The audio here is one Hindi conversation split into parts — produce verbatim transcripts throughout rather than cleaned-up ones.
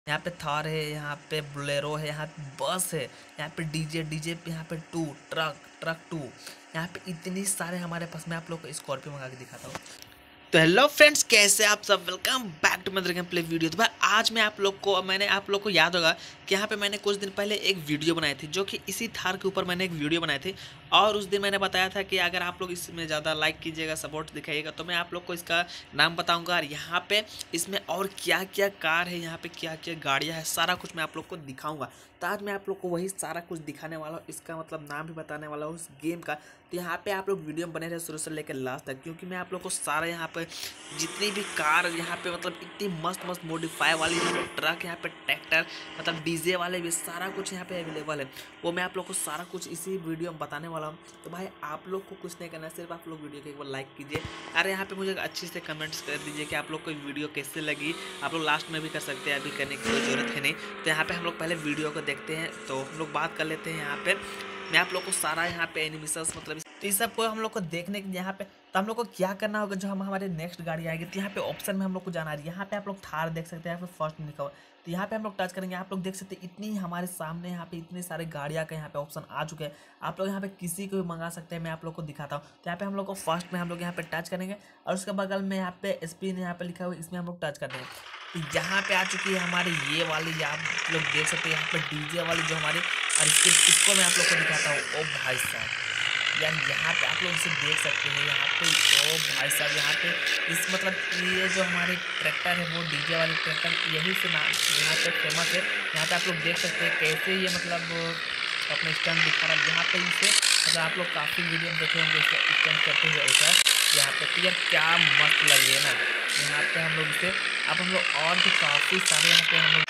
यहाँ पे थार है, यहाँ पे बोलेरो है, यहाँ पे बस है, यहाँ पे डीजे डीजे पे यहाँ पे टू ट्रक ट्रक टू, यहाँ पे इतनी सारे हमारे पास। मैं आप लोग को स्कॉर्पियो मंगा के दिखाता हूँ। तो हेलो फ्रेंड्स, कैसे आप सब। Welcome back to mother game play video. तो भाई आज मैं आप लोग को मैंने आप लोग को याद होगा कि यहाँ पे मैंने कुछ दिन पहले एक वीडियो बनाई थी, जो कि इसी थार के ऊपर मैंने एक वीडियो बनाई थी। और उस दिन मैंने बताया था कि अगर आप लोग इसमें ज़्यादा लाइक कीजिएगा, सपोर्ट दिखाइएगा, तो मैं आप लोग को इसका नाम बताऊँगा। और यहाँ पे इसमें और क्या क्या कार है, यहाँ पे क्या क्या गाड़ियाँ है, सारा कुछ मैं आप लोग को दिखाऊँगा। तो आज मैं आप लोग को वही सारा कुछ दिखाने वाला हूँ, इसका मतलब नाम भी बताने वाला हूँ उस गेम का। तो यहाँ पे आप लोग वीडियो में बने रहे शुरू से लेकर लास्ट तक, क्योंकि मैं आप लोग को सारा यहाँ पे जितनी भी कार यहाँ पे मतलब इतनी मस्त मस्त मॉडिफाई वाली ट्रक, यहाँ पे ट्रैक्टर, मतलब डीजे वाले भी सारा कुछ यहाँ पे अवेलेबल है। वो मैं आप लोग को सारा कुछ इसी वीडियो में बताने वाला हूँ। तो भाई आप लोग को कुछ नहीं करना है, सिर्फ आप लोग वीडियो को एक बार लाइक कीजिए। अरे यहाँ पे मुझे अच्छे से कमेंट्स कर दीजिए कि आप लोग को वीडियो कैसे लगी। आप लोग लास्ट में भी कर सकते हैं, अभी करने की कोई ज़रूरत है नहीं। तो यहाँ पे हम लोग पहले वीडियो को देखते हैं, तो हम लोग बात कर लेते हैं। यहाँ पे मैं आप लोग को सारा यहाँ पे एनिमेशंस मतलब तो इस सब को हम लोग को देखने के यहाँ पे तो हम लोग को क्या करना होगा, जो हम हमारे नेक्स्ट गाड़ी आएगी तो यहाँ पे ऑप्शन में हम लोग को जाना है। यहाँ पे आप लोग थार देख सकते हैं, यहाँ पे फर्स्ट लिखा हुआ। तो यहाँ पे हम लोग टच करेंगे, आप लोग देख सकते हैं इतनी हमारे सामने यहाँ पे इतने सारे गाड़ियाँ का यहाँ पे ऑप्शन आ चुके हैं। आप लोग यहाँ पे किसी को भी मंगा सकते हैं, मैं आप लोग को दिखाता हूँ। तो यहाँ पे हम लोग को फर्स्ट में हम लोग यहाँ पे टच करेंगे, और उसके बगल में यहाँ पे स्पिन यहाँ पे लिखा हुआ है, इसमें हम लोग टच कर देंगे। तो यहाँ पे आ चुकी है हमारी ये वाली, आप लोग देख सकते हैं यहाँ पे डीजे वाली जो हमारी। और इसके इसको मैं आप लोग को दिखाता हूँ। ओ भाई साहब यार, यहाँ पे आप लोग इसे देख सकते हैं। यहाँ पे ओ भाई साहब, यहाँ पे इस मतलब ये जो हमारे ट्रैक्टर है वो डीजे वाले ट्रैक्टर, यही से नाम यहाँ पे फेमस है। यहाँ पे आप लोग देख सकते हैं कैसे ये मतलब अपने स्टंट दिखा रहा है। यहाँ पे इसे मतलब आप लोग काफ़ी वीडियो में देखे होंगे इसका स्टंट करते हुए ऐसा। यहाँ पे तो यार क्या मस्त लग रही है ना। यहाँ पे हम लोग इसे अब हम लोग और भी काफ़ी सारे यहाँ पे हम लोग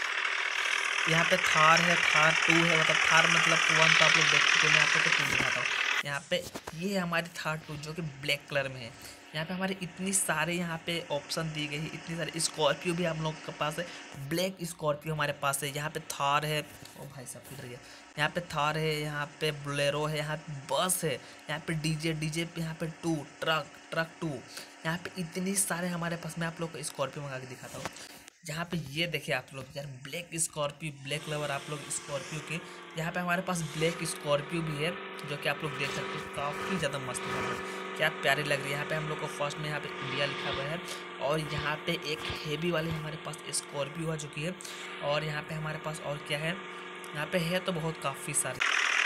यहाँ पे थार है, थार टू है, मतलब थार मतलब वन तो आप लोग देख चुके हैं, मैं आप लोग को टू दिखाता हूँ। यहाँ पे ये है हमारी थार टू, जो कि ब्लैक कलर में है। यहाँ पे हमारे इतनी सारे यहाँ पे ऑप्शन दी गई है, इतनी सारी स्कॉर्पियो भी हम लोग के पास है। ब्लैक स्कॉर्पियो हमारे पास है। यहाँ पे थार है, ओ भाई साहब किधर गया। यहाँ पे थार है, यहाँ पे बोलेरो है, यहाँ पे बस है, यहाँ पे डीजे डीजे पे यहाँ पे टू ट्रक ट्रक टू, यहाँ पे इतनी सारे हमारे पास। मैं आप लोग को स्कॉर्पियो मंगा के दिखाता हूँ। जहाँ पे ये देखिए आप लोग यार, ब्लैक स्कॉर्पियो, ब्लैक लवर आप लोग स्कॉर्पियो के। यहाँ पे हमारे पास ब्लैक स्कॉर्पियो भी है, जो कि आप लोग देख सकते हो, काफ़ी ज़्यादा मस्त है, क्या प्यारी लग रही है। यहाँ पे हम लोग को फर्स्ट में यहाँ पे इंडिया लिखा हुआ है। और यहाँ पे एक हेवी वाली हमारे पास स्कॉर्पियो आ चुकी है। और यहाँ पे हमारे पास और क्या है, यहाँ पे है तो बहुत काफ़ी सारे।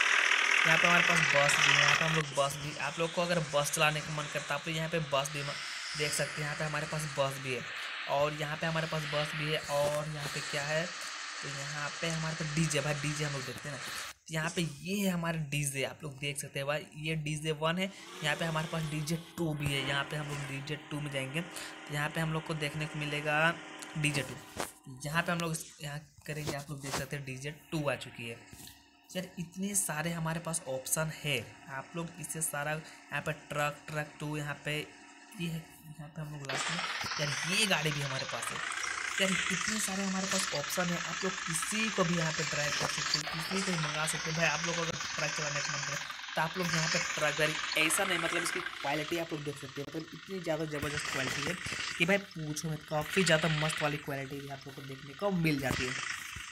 यहाँ पे हमारे पास बस भी है। यहाँ पे हम लोग बस भी, आप लोग को अगर बस चलाने का मन करता है आप तो यहाँ पे बस भी देख सकते हैं। यहाँ पे हमारे पास बस भी है, और यहाँ पे हमारे पास बस भी है। और यहाँ पे क्या है, तो यहाँ पे हमारे पास डीजे, भाई डीजे हम लोग देखते हैं ना। तो यहाँ पे ये है हमारे डीजे, आप लोग देख सकते हैं भाई, ये डीजे वन है। यहाँ पे हमारे पास डीजे टू भी है। यहाँ पे हम लोग डीजे टू में जाएंगे, तो यहाँ पे हम लोग को देखने को मिलेगा डीजे टू। यहाँ पे हम लोग यहाँ करेंगे, आप लोग देख सकते हैं डीजे टू आ चुकी है। यार इतने सारे हमारे पास ऑप्शन है, आप लोग इससे सारा यहाँ पे ट्रक ट्रक टू, यहाँ पे ये है। यहाँ पे हम लोग लास्ट में यार ये गाड़ी भी हमारे पास है। यार इतने सारे हमारे पास ऑप्शन है, आप लोग किसी को भी यहाँ पे ड्राइव कर सकते हो, किसी को भी मंगा सकते हो। भाई आप लोग अगर ट्रक चलाने का मन करे तो आप लोग यहाँ पे ट्रक गाड़ी, ऐसा नहीं मतलब इसकी क्वालिटी आप लोग देख सकते हो, मतलब इतनी ज़्यादा ज़बरदस्त क्वालिटी है कि भाई पूछो मत, काफ़ी ज़्यादा मस्त वाली क्वालिटी आप लोग को देखने को मिल जाती है।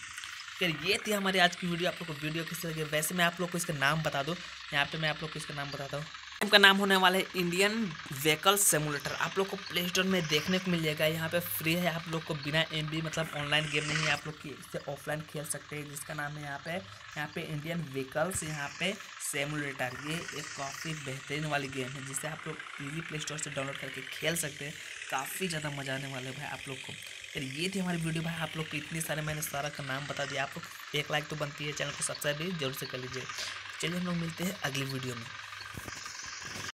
यार ये थी हमारी आज की वीडियो। आप लोग को वीडियो किस तरह लगी, वैसे मैं आप लोग को इसका नाम बता दूं। यहाँ पे मैं आप लोग को इसका नाम बताता हूँ। गेम का नाम होने वाला है इंडियन व्हीकल सिमुलेटर। आप लोग को प्ले स्टोर में देखने को मिल जाएगा। यहाँ पे फ्री है, आप लोग को बिना एम बी मतलब ऑनलाइन गेम नहीं है, आप लोग की इससे ऑफलाइन खेल सकते हैं, जिसका नाम है यहाँ पे यहाँ पे इंडियन व्हीकल्स यहाँ पे सिमुलेटर। ये एक काफ़ी बेहतरीन वाली गेम है, जिसे आप लोग इजी प्ले स्टोर से डाउनलोड करके खेल सकते हैं। काफ़ी ज़्यादा मजा आने वाला है भाई आप लोग को। फिर ये थी हमारी वीडियो। भाई आप लोग को इतनी सारे मैंने सारा का नाम बता दिया। आप लोग एक लाइक तो बनती है, चैनल को सब्सक्राइब भी जरूर से कर लीजिए। चलिए हम लोग मिलते हैं अगली वीडियो में।